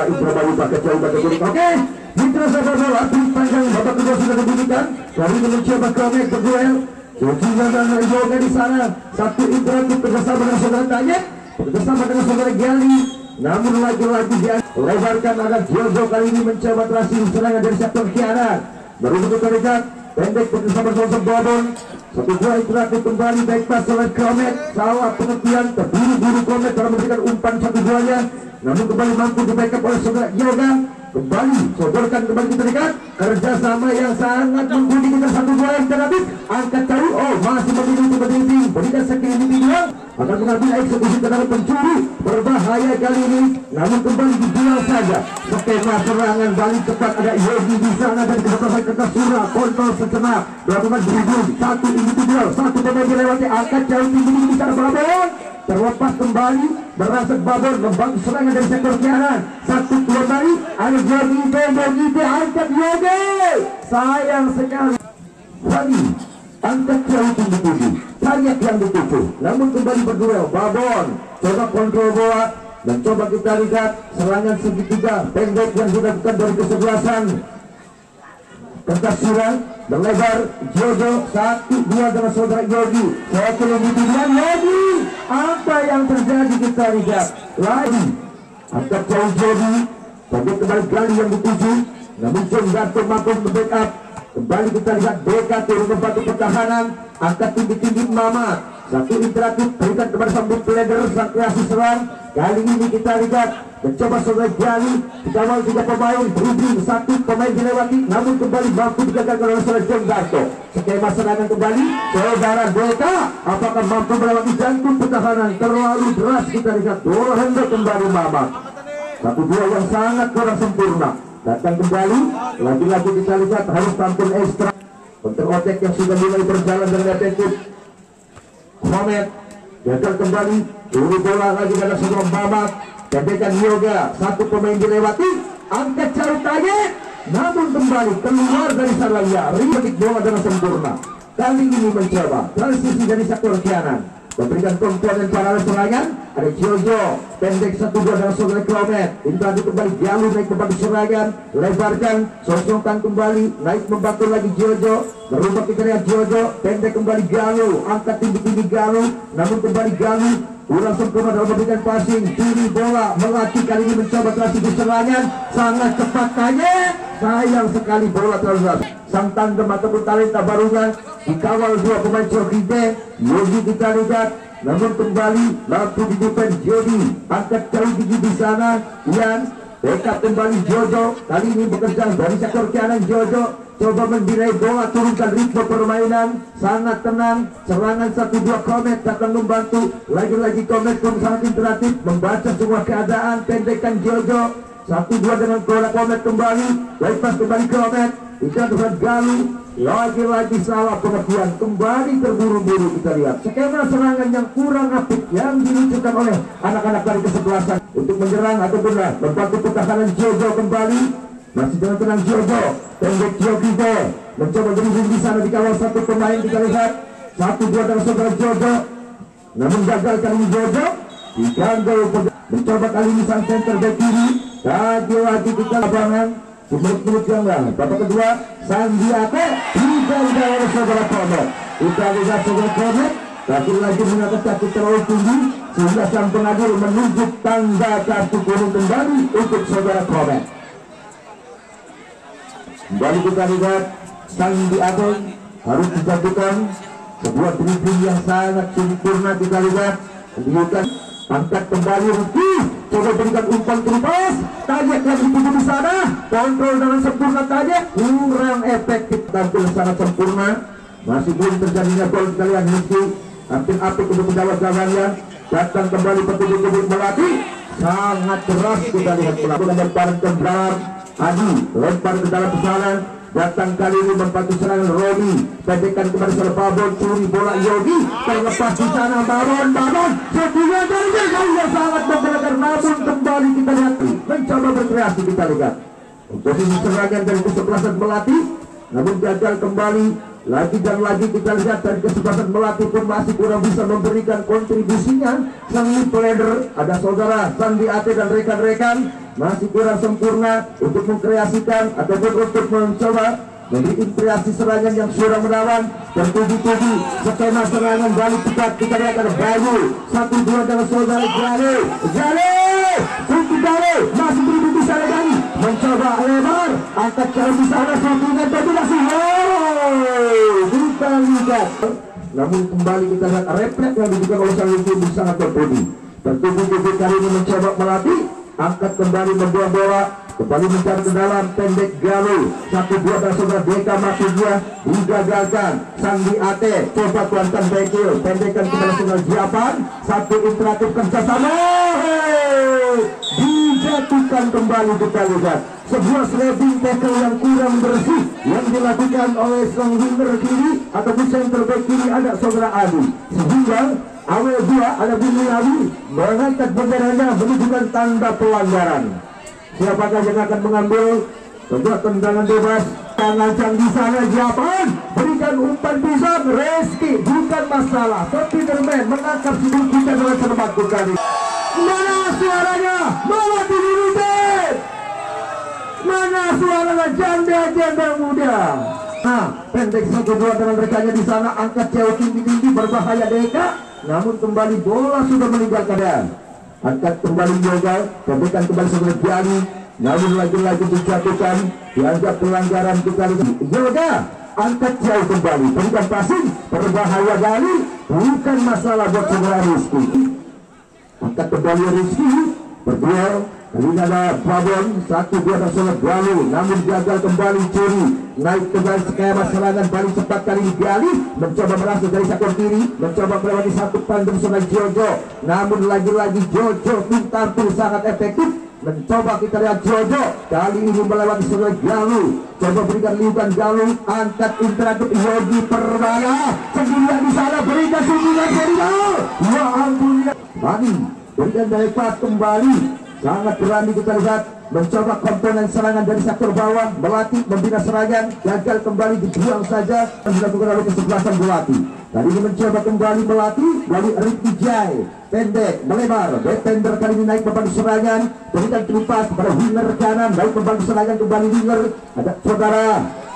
Indra Bayu pakai jauh pakai kuning. Oke, Mitra sahabat bola tim panjang babak kedua sudah dibunyikan. Kali ini mencoba connect berduel. Jokinya dan Yoga di sana. Satu interaktif bersama dengan saudara Tanya, bersama dengan saudara Gali. Namun lagi-lagi dia lebarkan agar Jojo kali ini mencoba terasi serangan dari sektor kanan. Baru untuk terdekat pendek bersama sosok Babon. Satu dua interaktif kembali baik pas oleh Komet. Salah pengertian terburu-buru Komet dalam memberikan umpan satu duanya. Namun kembali mampu di backup oleh saudara Yoga. Kembali sodorkan kembali kita dekat kerjasama yang sangat membudi kita satu dua yang terhabis angkat jauh. Oh masih memilih berdiri berikan skill individual akan mengambil eksekusi tendangan pencuri berbahaya kali ini. Namun kembali dijual saja skema serangan balik cepat ada Yogi di sana dan kebetulan kertas surah kontrol sejenak melakukan dribble satu individual satu pemain dilewati angkat jauh tinggi di sana Babon terlepas kembali berasal Babon membantu serangan dari sektor kanan satu dua kali ada Yogi angkat Yogi sayang sekali Wali angkat jauh tinggi banyak yang dituju namun kembali berduel Babon coba kontrol bola dan coba kita lihat serangan segitiga pendek yang dilakukan dari kesebelasan kertas surang berlebar Jojo satu dua dengan saudara Yogi saya kemudian Yogi apa yang terjadi kita lihat lagi angkat jauh Yogi pendek kembali Gali yang dituju namun John Darto mampu membackup kembali kita lihat Beka turun membantu pertahanan angkat tinggi-tinggi Mamat satu interaktif berikan kepada sambut player sang kreasi serang kali ini kita lihat mencoba saudara Gali dikawal tiga pemain berhubung satu pemain dilewati namun kembali mampu digagalkan oleh saudara John Darto skema serangan kembali saudara Beka apakah mampu melewati jantung pertahanan terlalu deras kita lihat bola hendak kembali Mamat satu dua yang sangat kurang sempurna datang kembali lagi-lagi kita lihat harus tampil ekstra untuk otek yang sudah mulai berjalan dengan efektif Mohamed gagal kembali turun bola lagi karena sebelum Mamat pendekan Yoga satu pemain dilewati angkat jauh Tanya namun kembali keluar dari Saraya ribet bola dengan sempurna kali ini mencoba transisi dari sektor kanan memberikan komponen paralel serangan ada Jojo pendek satu dua dengan saudara Kromet interaksi kembali Galuh naik membantu serangan lebarkan sosokkan kembali naik membantu lagi Jojo berubah kita lihat Jojo pendek kembali Galuh angkat tinggi-tinggi Galuh namun kembali Galuh kurang sempurna dalam memberikan passing curi bola melatih kali ini mencoba transisi serangan sangat cepat Tanya sayang sekali bola terlalu sang tandem ataupun talenta barunya dikawal dua pemain Jogide Yogi kita lihat namun kembali mampu di depan Jody angkat jauh tinggi di sana Ian backup kembali Jojo kali ini bekerja dari sektor kanan Jojo coba mendirai bola turunkan ritme permainan sangat tenang serangan satu dua Komet datang membantu lagi-lagi Komet pun sangat interaktif membaca semua keadaan pendekkan Jojo satu dua dengan bola Komet kembali lepas kembali Komet tidak dengan Galuh lagi-lagi salah pengertian kembali terburu-buru kita lihat skema serangan yang kurang apik yang diluncurkan oleh anak-anak dari kesebelasan untuk menyerang atau benar membantu pertahanan Jojo kembali masih dengan tenang Jojo pendek Jogide mencoba dribble di sana dikawal satu pemain kita lihat satu dua dengan saudara Jojo namun gagal kali ini Jojo diganggu mencoba kali ini sang center back kiri lagi-lagi kita lapangan menurut yang lain babak kedua Sandiate digagal oleh saudara Komet kita lihat saudara Komet lagi-lagi mengatas kaki terlalu tinggi sehingga sang pengadil menunjuk tanda kartu kuning kembali untuk saudara Komet kembali kita lihat Sandiate harus dijatuhkan sebuah dribbling yang sangat sempurna kita lihat menunjukkan angkat kembali Ruki coba berikan umpan terlepas Tanya yang dituju di sana kontrol dengan sempurna Tanya kurang efektif tampil sangat sempurna masih belum terjadinya gol kita lihat Ruki hampir apik untuk menjawab gawangnya datang kembali petunjuk melatih sangat keras kita lihat melakukan lemparan ke belakang Adi lempar ke dalam pesanan datang kali ini membantu serangan Robi pendekan kepada saudara Babon curi bola Yogi terlepas di sana Babon setia dari yang sangat memberikan namun kembali kita lihat mencoba berkreasi kita lihat posisi serangan dari kesebelasan Melati namun gagal kembali lagi dan lagi kita lihat dari kesebelasan Melati pun masih kurang bisa memberikan kontribusinya sang leader ada saudara Sandiate dan rekan-rekan masih kurang sempurna untuk mengkreasikan ataupun untuk mencoba memberi impresi serangan yang sudah menawan. Tertuju-tuju skema serangan balik cepat, kita lihat ada Bayu 1-2 dalam saudara Jale untuk Jale masih beri di sana lagi mencoba lebar angkat jauh di sana satunya dominasi kita lihat, namun kembali kita lihat refleks yang dibuka oleh sang Lumpur sangat berbudi. Tertuju-tuju kali ini mencoba melatih angkat kembali membuang bola kembali mencari ke dalam pendek Galuh 1-2 dari saudara Deka masuk dia digagalkan. Sandi Ate coba tuankan Bekil pendekkan kepada saudara Jiapan satu interaktif kerjasama dijatuhkan kembali. Kita lihat sebuah sliding tackle yang kurang bersih yang dilakukan oleh sang winger kiri ataupun center back kiri ada saudara Adi, sehingga awal dua ada Buniawi mengangkat benderanya menunjukkan tanda pelanggaran. Siapakah yang akan mengambil sebuah tendangan bebas? Tangan di sana Japan berikan umpan pisang Reski, bukan masalah. Spiderman menangkap si kita dengan cermat kali. Mana suaranya? Mana dirutin? Mana suaranya janda-janda muda? Nah, pendek 1-2 dengan rekannya di sana angkat jauh tinggi-tinggi berbahaya Deka. Namun kembali bola sudah meninggalkan dia. Angkat kembali Yoga, pendekkan kembali sebelah Jali. Namun lagi-lagi dijatuhkan, dianggap pelanggaran. Kita lihat Yoga angkat jauh kembali, berikan passing berbahaya Gali, bukan masalah buat saudara Rizky. Angkat kembali Rizky berduel. Kali ini ada Babon 1-2 tersolok Gali, namun gagal kembali curi. Naik kembali skema serangan balik cepat kali ini Gali mencoba merasuk dari sakor kiri, mencoba melewati satu pandang sungai Jojo. Namun lagi-lagi Jojo tampil sangat efektif. Mencoba kita lihat Jojo kali ini melewati sungai Galuh, coba berikan liukan Galuh, angkat interaktif Yogi Perbaya sendirian di sana, berikan sundulan serial. Ya ampun ya. Tadi berikan dari pas kembali. Sangat berani kita lihat mencoba komponen serangan dari sektor bawah, melatih membina serangan, gagal kembali dibuang saja dan dilakukan oleh kesebelasan Belati. Tadi ini mencoba kembali melatih dari Rifki Jai, pendek melebar, defender kali ini naik membantu serangan, berikan terupas kepada winger kanan, naik membantu serangan kembali winger ada saudara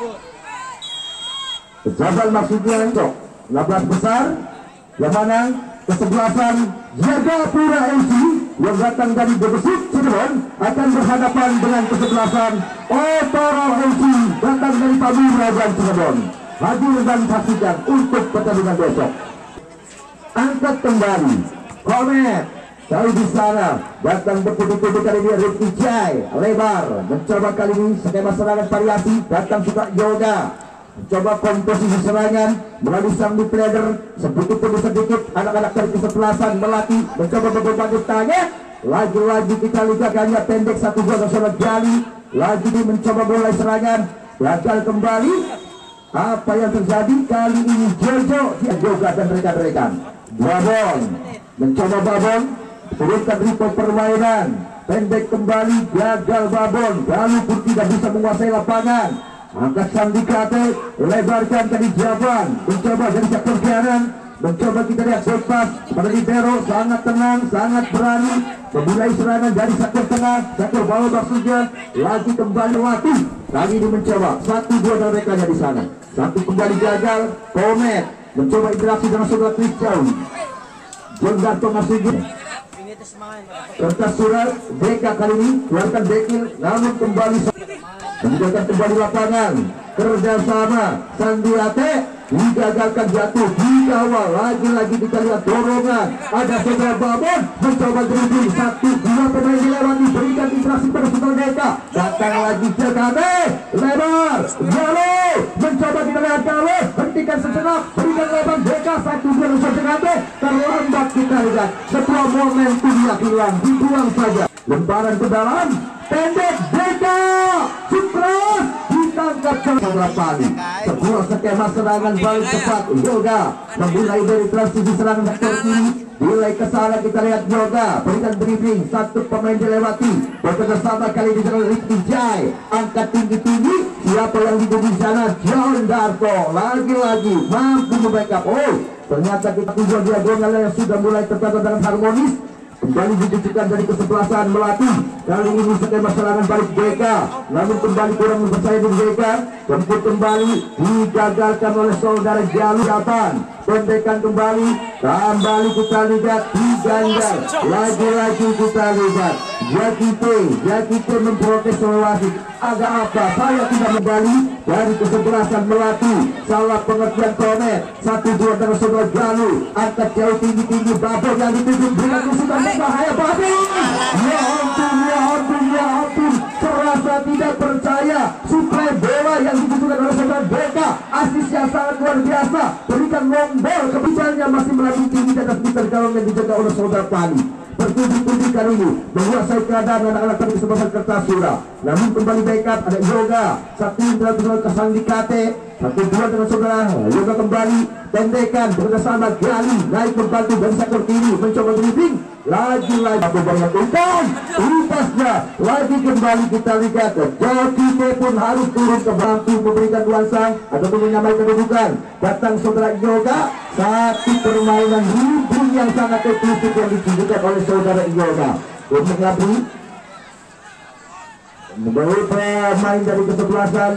Jabal maksudnya 16 besar yang mana kesebelasan Jagapura MC yang datang dari Gegesik Cirebon akan berhadapan dengan kesebelasan Otoro MC datang dari Pamira dan Cirebon. Hadir dan saksikan untuk pertandingan besok. Angkat kembali Komet dari di sana datang bertubi-tubi kali ini Rifki Jai lebar mencoba kali ini skema serangan variasi datang suka Yoga. Coba komposisi serangan melalui sang midfielder sedikit demi sedikit anak-anak dari kesebelasan melatih mencoba berbagai tanya. Lagi-lagi kita lihat hanya pendek 1-2 tersolok Jali lagi dia mencoba mulai serangan gagal kembali. Apa yang terjadi kali ini Jojo Yoga dan rekan-rekan Babon mencoba Babon turunkan ritme permainan pendek kembali gagal Babon lalu pun tidak bisa menguasai lapangan. Angkat Sandikate lebarkan tadi Jaban mencoba dari sektor kanan, mencoba kita lihat bebas pada libero sangat tenang sangat berani memulai serangan dari sektor tengah sektor bawah maksudnya lagi kembali latih kali ini mencoba 1-2 dan rekannya di sana satu kembali gagal. Komet mencoba interaksi dengan saudara Christian Jenggarto maksudnya kertas surat Deka kali ini keluarkan Bekil namun kembali meninggalkan kembali lapangan kerjasama Sandiate digagalkan jatuh di kawal lagi-lagi kita lihat dorongan ada saudara Babon mencoba dribbling 1-2 pemain dilewati berikan interaksi pada saudara Deka datang lagi JKT lebar Galo mencoba kita lihat Galo hentikan sejenak berikan lebar Deka 1-2 JKT terlambat kita lihat setelah momentum yang hilang dibuang saja lemparan ke dalam pendek Deka Sukras ditangkap seorang Pali sebuah skema serangan balik cepat Yoga memulai dari transisi serangan sektor kiri nilai ke sana kita lihat Yoga berikan dribbling satu pemain dilewati bekerjasama kali ini dengan Rifki Jai angkat tinggi-tinggi siapa yang hidup di sana John Darto lagi-lagi mampu membackup ternyata kita tujuan diagonal yang sudah mulai tertata dengan harmonis Kembali dicucukkan dari kesebelasan Melati. Kali ini skema serangan balik BK, namun kembali kurang bersaing di BK. Tempur kembali digagalkan oleh saudara Jalur Japan. Pendekan kembali kita lihat diganjal. Lagi-lagi kita lihat Jakite memprotes wasit. Agak apa saya tidak kembali dari kesebelasan Melati. Salah pengertian konek. 1-2 dengan saudara Jalur. Angkat jauh tinggi-tinggi babon yang dituju dengan tusukan berbahaya babi. Ya ampun, serasa tidak percaya. Suplai bola yang ditujukan oleh saudara BK, asis yang sangat luar biasa. Berikan long ball, kebijakannya masih melaju tinggi di atas meter gawang yang dijaga oleh saudara Pani. Bertujuh-tujuh kali ini menguasai keadaan anak-anak tadi kesebelasan Kertasura. Namun kembali backup ada Yoga, satu dengan saudara Kasandikate, 1-2 dengan saudara Yoga kembali tendekan bersama Gali naik membantu dari sektor kiri mencoba dribbling lagi-lagi aku banyak untasnya lagi kembali kita lihat Jakite pun harus turun ke bantu memberikan nuansa ataupun menyamai kedudukan. Datang saudara Yoga, satu permainan dribbling yang sangat eksklusif yang ditunjukkan oleh saudara Yoga untuk Labri membawa pemain dari kesebelasan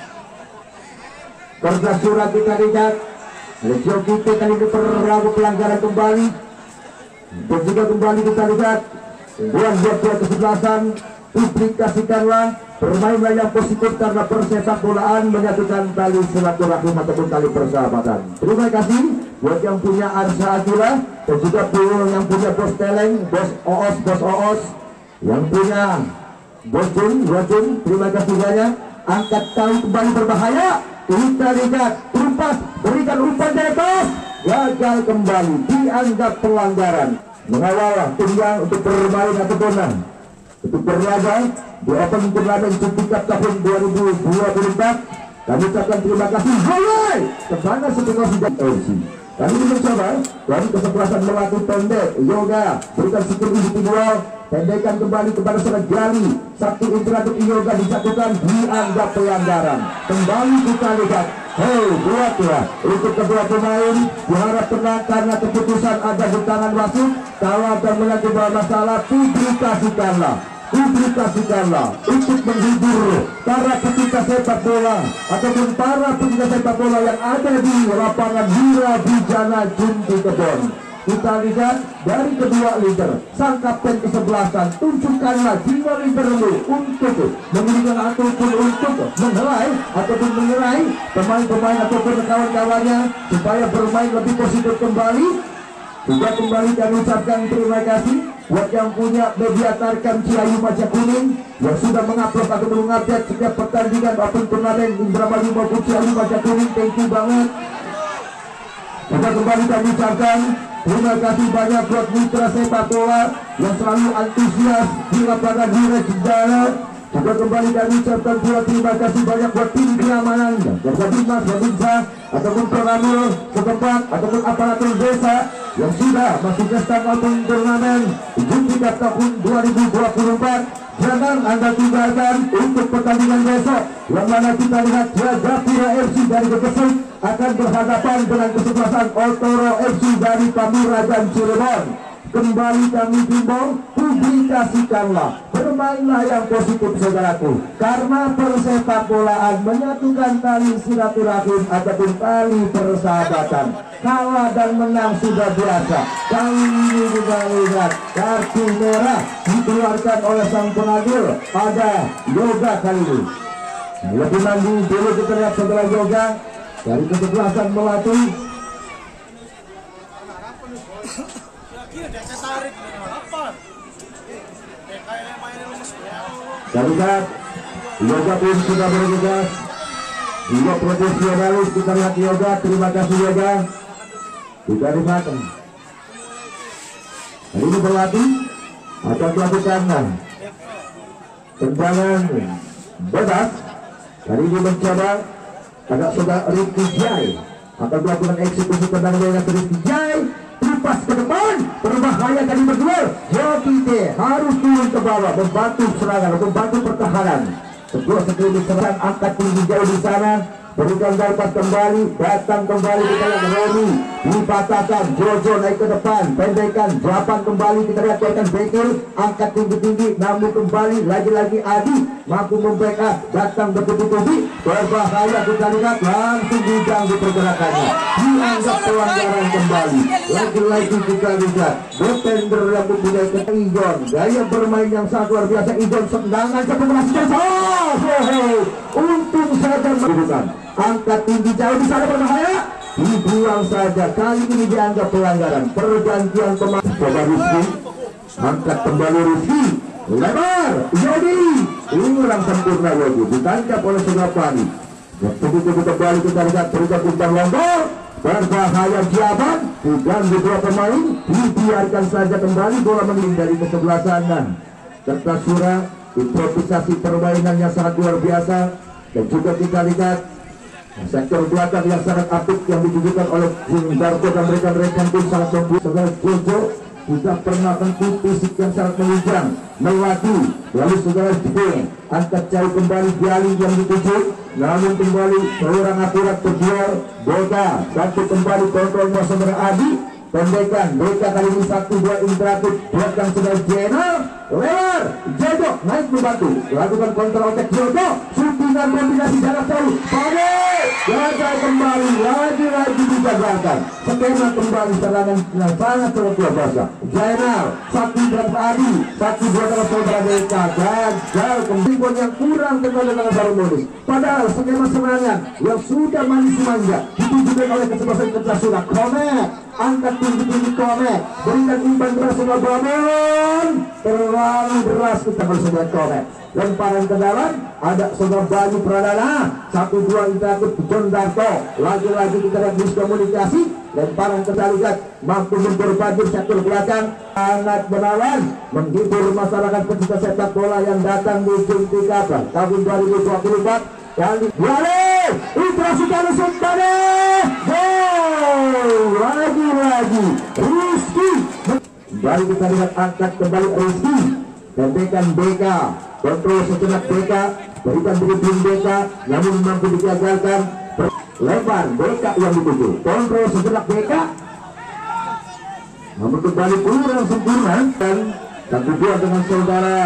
Kertasura. Kita lihat Jakite kali ini perlaku pelanggaran kembali. Dan juga kembali kita lihat buat kesebelasan duplikasikanlah bermainlah yang positif karena persepak bolaan menyatukan tali silaturahim ataupun tali persahabatan. Terima kasih buat yang punya Arsa Akila dan juga yang punya Bos Teleng, Bos Oos, yang punya Bos Jun, terima kasih banyak. Angkat tali kembali berbahaya. Kita lihat Trumpas berikan umpan dari atas, gagal kembali, dianggap pelanggaran. Mengawal tunggang untuk bermain ataupun untuk berlaga di Open Turnamen Cup tahun 2024. Kami ucapkan terima kasih. Hai, kemana setengah sudah LC. Kami mencoba dari kesebelasan Melati pendek Yoga berikan skill individual, tendekan kembali kepada saudara Gali. Satu interaksi Yoga disatukan, dianggap pelanggaran. Kembali kita lihat, buatlah untuk kedua pemain diharap tenang karena keputusan ada di tangan wasit. Kalau akan mengakibatkan masalah, publikasikanlah untuk menghibur para pecinta sepak bola ataupun para pecinta sepak bola yang ada di lapangan Wirabijana Junti Kebon. Kita lihat dari kedua leader, sang kapten kesebelasan, tunjukkanlah jiwa leadermu untuk memberikan ataupun untuk mengerai pemain-pemain ataupun kawan-kawannya supaya bermain lebih positif kembali. Juga kembali kami ucapkan terima kasih buat yang punya media Tarkam Ciayu Maja Kuning yang sudah mengupload atau mengupdate setiap pertandingan Open Turnamen Indramayu maupun Ciayu Maja Kuning. Thank you banget. Juga kembali kami ucapkan terima kasih banyak buat mitra sepak bola yang selalu antusias di lapangan Wirabijana. Juga kembali kami ucapkan pula terima kasih banyak buat tim keamanan Desa Dimas, Babinsa ataupun Pengamil setempat ataupun aparatur desa yang sudah masuk ke stand Open Turnamen Junti tahun 2024. Jangan Anda tinggalkan untuk pertandingan besok yang mana kita lihat Jagapura FC dari Gegesik akan berhadapan dengan kesebelasan Otoro FC dari Pamurajan Cirebon. Kembali kami himbau, publikasikanlah, bermainlah yang positif saudaraku, karena persepak bolaan menyatukan tali silaturahim ataupun tali persahabatan. Kalah dan menang sudah biasa. Kali ini juga lihat kartu merah dikeluarkan oleh sang pengadil, ada Yoga kali ini. Lebih mandi dulu kita lihat saudara Yoga dari kesebelasan Melati. Dan lihat Yoga pun sudah bergegas, juga profesionalis. Kita lihat Yoga, terima kasih Yoga. Kita lihat hari ini berlatih akan melakukan tendangan bebas. Hari ini mencoba agak sudah Rifki Jai akan melakukan eksekusi tendangan bebas. Rifki Jai pas ke depan, berbahaya tadi berdua. Jakite harus turun ke bawah membantu serangan, membantu pertahanan. Sebuah sekeliling serangan angkat tinggi jauh di sana. berikan dapat kembali, datang kembali kita lihat Romi dipatahkan, Jojo naik ke depan, pendekkan, japan kembali kita lihat Kuatan Bekir, angkat tinggi-tinggi, namun kembali lagi-lagi Adi mampu membackup, datang bertubi-tubi, berbahaya kita lihat langsung diganggu pergerakannya, dianggap pelanggaran kembali, lagi-lagi kita lihat defender yang mempunyai Ijon, gaya bermain yang sangat luar biasa. Ijon sendangan keberhasilan, untung saja bukan angkat tinggi jauh di sana berbahaya, dibuang saja. Kali ini dianggap pelanggaran, pergantian pemain. Coba Rizky, angkat kembali Rizky, lebar Yodi, kurang sempurna Yodi, ditangkap oleh Sugapani. Begitu kembali kita lihat berikan umpan lombor, berbahaya Jaban, diganggu dua pemain, dibiarkan saja kembali bola menghindari kesebelasan. Kertasura, improvisasi permainan yang sangat luar biasa, dan juga kita lihat sektor belakang yang sangat apik yang ditujukan oleh Darko dan rekan-rekan pun sangat membuat. Saudara Jojo sudah pernah tentu fisik yang sangat menunjang, melaju, lalu saudara Jepang angkat jauh kembali Gali yang dituju, namun kembali seorang akurat terjual Boga, satu kembali kontrolnya saudara Adi, pendekan mereka kali ini 1-2 interaktif belakang saudara Jenal, lewat Jojo naik membantu, lakukan kontrol attack Jojo, syutingan kombinasi jarak jauh, gagal kembali, lagi-lagi digagalkan. Skema kembali serangan yang sangat luar biasa. Jainal, satu berapa Adi, satu dua dengan saudara mereka, gagal kembali yang kurang kembali dengan harmonis. Padahal skema serangan yang sudah manis manja ditujukan oleh kesebelasan Kertasura. Komek, angkat tinggi-tinggi Komek, berikan umpan beras sama Babon, terlalu deras kita bersama Komek. Lemparan ke dalam, ada saudara Bayu Pradana, 1-2 interaktif John Darto, lagi-lagi kita lihat miskomunikasi, lemparan ke dalam, mampu memperbajur sektor belakang, sangat menawan, menghibur masyarakat pecinta sepak bola yang datang di Jumti Kapal tahun 2024, kali Wale, Itra Sukanu Sumpane, gol, lagi-lagi, Rizky, kembali kita lihat angkat kembali Rizky, pendekan BK, kontrol sejenak BK, berikan dribling BK, namun mampu digagalkan. Lebar BK yang dituju, kontrol sejenak BK, namun kembali kurang sempurna dan satu dua dengan saudara.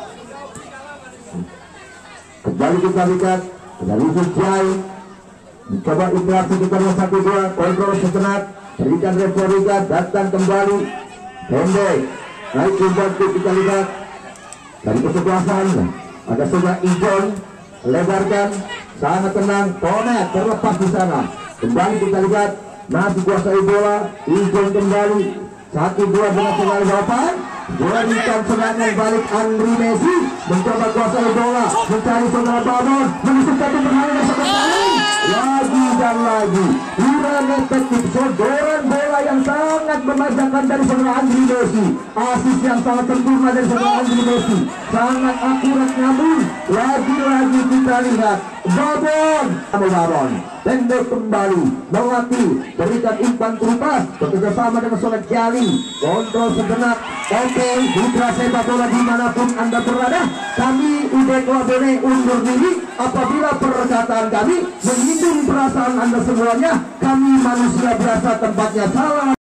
Kembali kita lihat dari Jai, mencoba interaksi kita dengan 1-2, kontrol sejenak, berikan referika, datang kembali, pendek, naik membantu kita lihat. Dari kesebelasan ada saudara Ijon, lebarkan, sangat tenang, Konek terlepas di sana. Kembali kita lihat masih kuasai bola, Ijon kembali, 1-2 dengan saudara Bapak, berikan serangan balik Andri Messi, mencoba kuasai bola, mencari saudara Babon, menusukkan permainan sekali, lagi dan lagi, kurang efektif, sodoran bola yang sangat memanjakan dari saudara Andri Messi, asis yang sangat sempurna dari saudara Andri Messi, sangat akurat, namun lagi-lagi kita lihat Babon, pendek kembali, Melati, berikan umpan terupas, bekerjasama dengan saudara Jali, kontrol sejenak, oke, putra sepak bola dimanapun Anda berada, kami UD Klabone undur diri apabila perkataan kami menyinggung perasaan Anda semuanya, kami manusia biasa tempatnya salah.